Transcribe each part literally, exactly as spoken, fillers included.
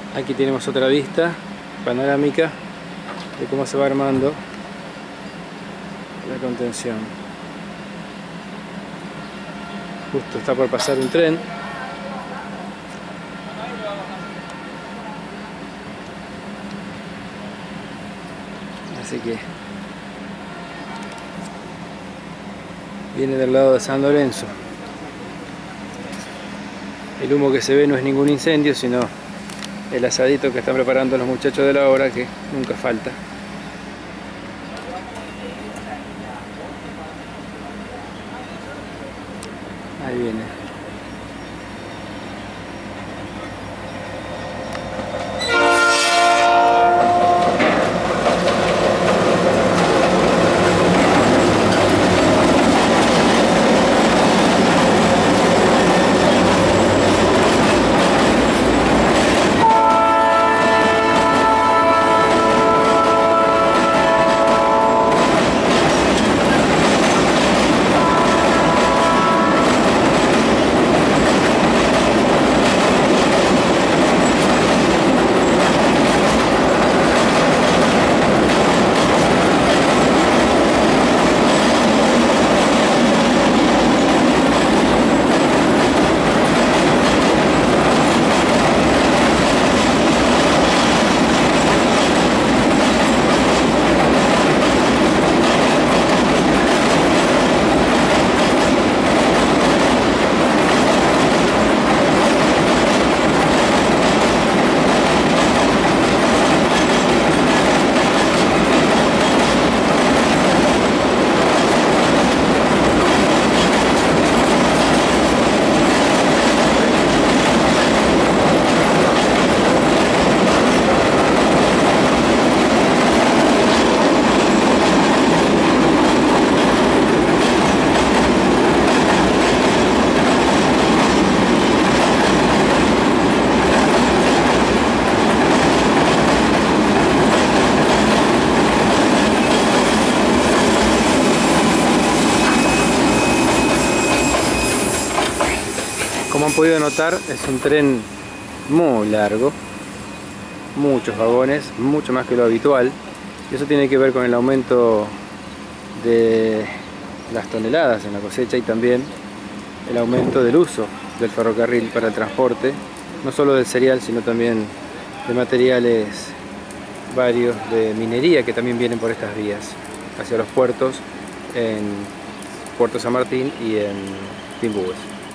Aquí tenemos otra vista panorámica de cómo se va armando la contención. Justo está por pasar un tren. Así que viene del lado de San Lorenzo. El humo que se ve no es ningún incendio, sino el asadito que están preparando los muchachos de la obra, que nunca falta. Ahí viene. Como han podido notar, es un tren muy largo, muchos vagones, mucho más que lo habitual, y eso tiene que ver con el aumento de las toneladas en la cosecha y también el aumento del uso del ferrocarril para el transporte, no solo del cereal, sino también de materiales varios de minería que también vienen por estas vías hacia los puertos, en Puerto San Martín y en Timbúes.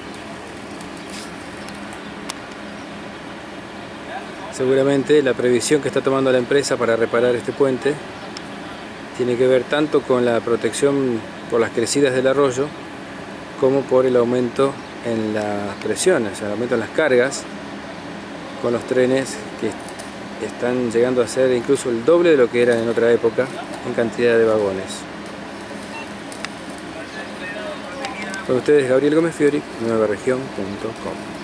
Seguramente la previsión que está tomando la empresa para reparar este puente tiene que ver tanto con la protección por las crecidas del arroyo como por el aumento en las presiones, el aumento en las cargas con los trenes que están llegando a ser incluso el doble de lo que eran en otra época en cantidad de vagones. Con ustedes Gabriel Gómez Fiori, nueva región punto com.